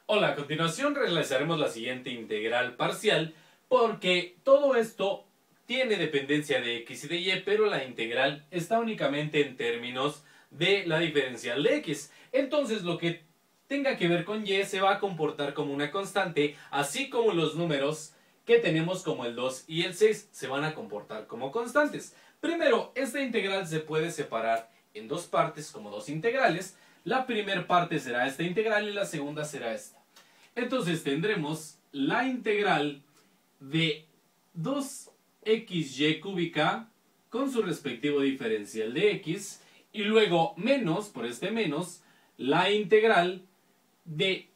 Hola, a continuación realizaremos la siguiente integral parcial porque todo esto tiene dependencia de x y de y, pero la integral está únicamente en términos de la diferencial de x. Entonces lo que tenga que ver con y se va a comportar como una constante, así como los números que tenemos como el 2 y el 6 se van a comportar como constantes. Primero, esta integral se puede separar en dos partes como dos integrales. La primera parte será esta integral y la segunda será esta. Entonces tendremos la integral de 2xy cúbica con su respectivo diferencial de x y luego menos, por este menos, la integral de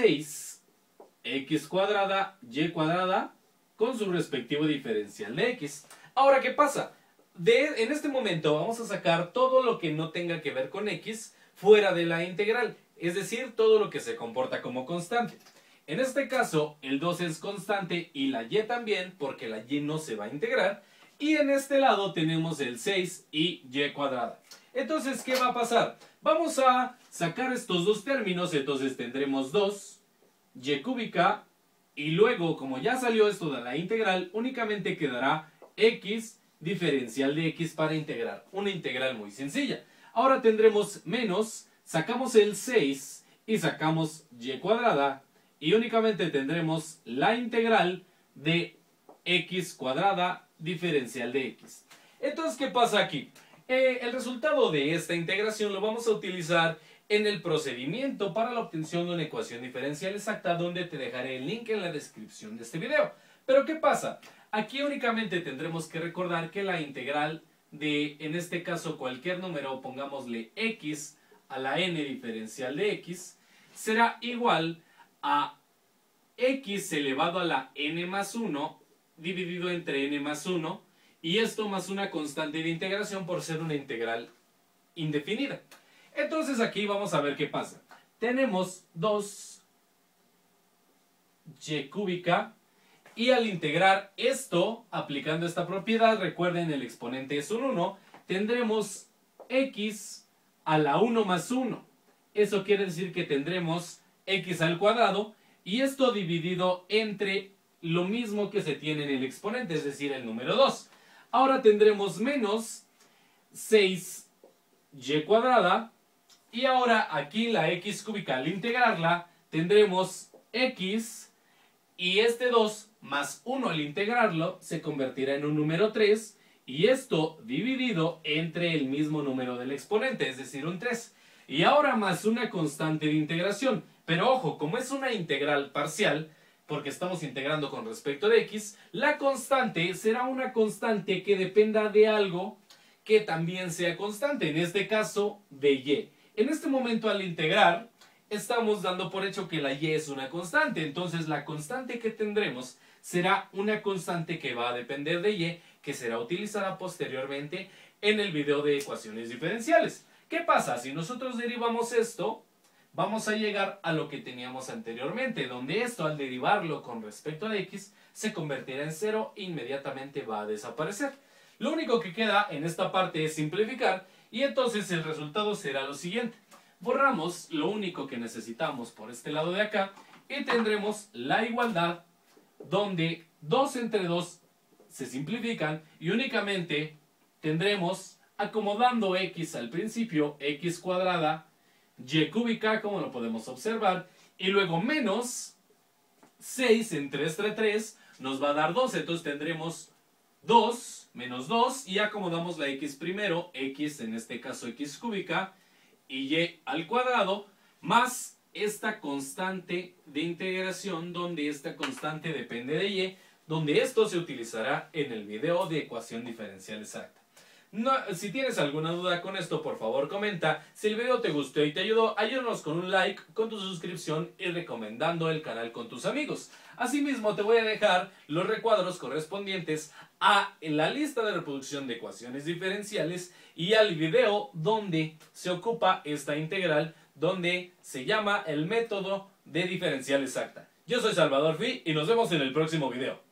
6x cuadrada y cuadrada con su respectivo diferencial de x. Ahora, ¿qué pasa? En este momento vamos a sacar todo lo que no tenga que ver con x fuera de la integral, es decir, todo lo que se comporta como constante. En este caso, el 2 es constante y la y también, porque la y no se va a integrar. Y en este lado tenemos el 6 y y cuadrada. Entonces, ¿qué va a pasar? Vamos a sacar estos dos términos, entonces tendremos 2 y cúbica y luego, como ya salió esto de la integral, únicamente quedará x diferencial de x para integrar. Una integral muy sencilla. Ahora tendremos menos, sacamos el 6 y sacamos y cuadrada y únicamente tendremos la integral de x cuadrada diferencial de x. Entonces, ¿qué pasa aquí? El resultado de esta integración lo vamos a utilizar en el procedimiento para la obtención de una ecuación diferencial exacta, donde te dejaré el link en la descripción de este video. Pero ¿qué pasa? Aquí únicamente tendremos que recordar que la integral de, en este caso, cualquier número, pongámosle x a la n diferencial de x, será igual a x elevado a la n más 1 dividido entre n más 1, y esto más una constante de integración por ser una integral indefinida. Entonces aquí vamos a ver qué pasa. Tenemos 2y cúbica y al integrar esto, aplicando esta propiedad, recuerden el exponente es un 1, tendremos x a la 1 más 1. Eso quiere decir que tendremos x al cuadrado y esto dividido entre lo mismo que se tiene en el exponente, es decir, el número 2. Ahora tendremos menos 6y cuadrada y ahora aquí la x cúbica al integrarla tendremos x y este 2 más 1 al integrarlo se convertirá en un número 3 y esto dividido entre el mismo número del exponente, es decir, un 3. Y ahora más una constante de integración. Pero ojo, como es una integral parcial, porque estamos integrando con respecto de x, la constante será una constante que dependa de algo que también sea constante, en este caso de y. En este momento al integrar, estamos dando por hecho que la y es una constante, entonces la constante que tendremos será una constante que va a depender de y, que será utilizada posteriormente en el video de ecuaciones diferenciales. ¿Qué pasa? Si nosotros derivamos esto, vamos a llegar a lo que teníamos anteriormente, donde esto al derivarlo con respecto a x se convertirá en 0 e inmediatamente va a desaparecer. Lo único que queda en esta parte es simplificar y entonces el resultado será lo siguiente. Borramos lo único que necesitamos por este lado de acá y tendremos la igualdad donde 2 entre 2 se simplifican y únicamente tendremos, acomodando x al principio, x cuadrada y cúbica, como lo podemos observar, y luego menos 6 entre 3 nos va a dar 2, entonces tendremos 2 menos 2 y acomodamos la x primero, x en este caso x cúbica y y al cuadrado más esta constante de integración, donde esta constante depende de y, donde esto se utilizará en el video de ecuación diferencial exacta. No, si tienes alguna duda con esto, por favor comenta. Si el video te gustó y te ayudó, ayúdanos con un like, con tu suscripción y recomendando el canal con tus amigos. Asimismo, te voy a dejar los recuadros correspondientes a la lista de reproducción de ecuaciones diferenciales y al video donde se ocupa esta integral, donde se llama el método de diferencial exacta. Yo soy Salvador Fi y nos vemos en el próximo video.